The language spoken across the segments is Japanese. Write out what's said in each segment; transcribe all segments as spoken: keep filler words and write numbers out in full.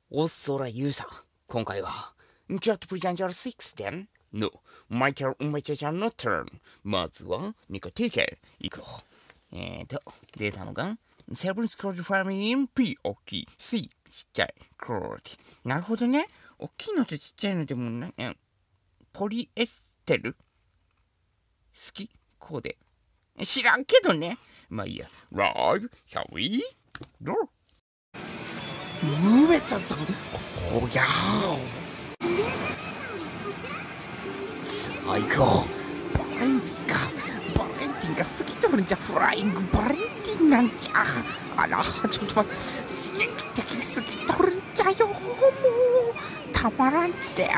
おっそら勇者、今回は、キャットプレジャンジャーろくてんのマイケル・ウメチェちゃんのターン。まずは、にこ定型。いくよ。えーと、出たのが、セブンスクローズファミリー P 大きい C ちっちゃいクローティ。なるほどね。大きいのとちっちゃいのでもな、ポリエステル好きこうで。知らんけどね。まあいいや。ライブ、シャウィー、ドロー。梅ちゃんさん、おやーさあ行こう。バレンティンがバレンティンが過ぎとるんじゃ。フライングバレンティンなんじゃ。あらちょっと待って、刺激的すぎとるんじゃよ。もうたまらんちだよ。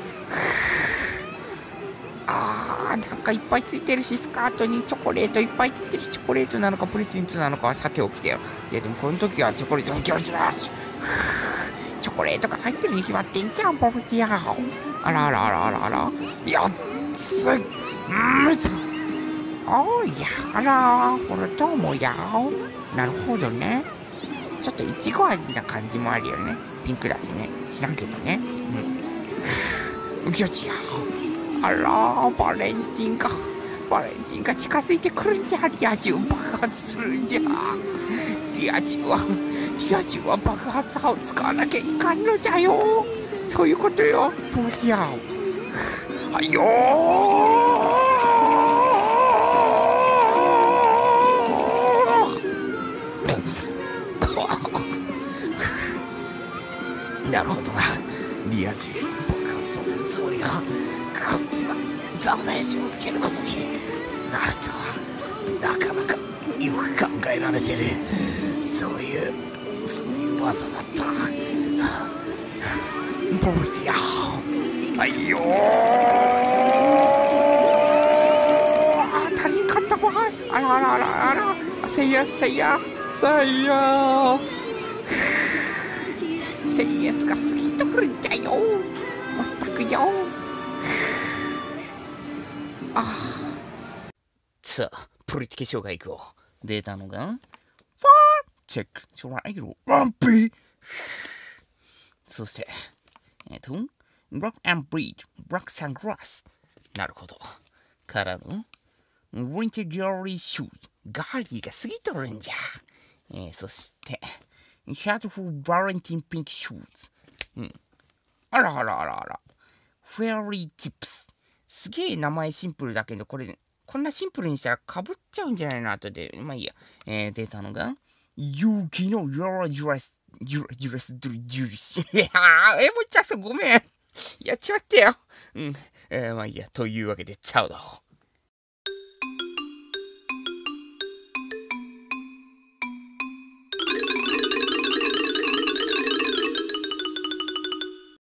あー、なんかいっぱいついてるし、スカートにチョコレートいっぱいついてるし、チョコレートなのかプレゼントなのかはさておきだよ。いやでもこの時はチョコレートの気持ちだし、チョコレートが入ってるに決まってんじゃん、ボブティア。あらあらあらあらあら、やっつむずおいや、あらこれどうもや。なるほどね。ちょっといちご味な感じもあるよね。ピンクだしね。知らんけどね。うん。気持ちや。あらバレンティンがバレンティンが近づいてくるんじゃ。リア充爆発するんじゃ。リア充はリア充は爆発波を使わなきゃいかんのじゃよ。そういうことよ。ボリアはいよーなるほどな。リア充爆発させるつもりが、こっちがダメージを受けることになるとは、なかなかよく考えられてる。そういうそういう技だった。ボルティアはいよー。足りんかったわ。あらあらあらあら。セイヤスセイヤスセイヤスセイヤスが過ぎとるんじゃよ。まったくよ。あさあ、プリティケ障害行こう。出たのが、ファーチェック、トライロ、ランピー。そして、えっと、ブロックアンブリード、ブロックサングラス。なるほど。からの、ウィンティギャリーシューズ。ガーリーが過ぎとるんじゃ。えー、そして、ヒャートフルバレンティンピンクシューズ。うん。あらあらあらあら。フェアリーティップス。すげえ名前シンプルだけど、これ、こんなシンプルにしたらかぶっちゃうんじゃないの後で。まあいいや。えー、出たのが、勇気のヨーロジュレス、ジュレジュレスドリジュリシ。いやー、え、もうちゃんさんごめん。やっちまってよ。うん。えー、まあいいや。というわけで、チャオだ。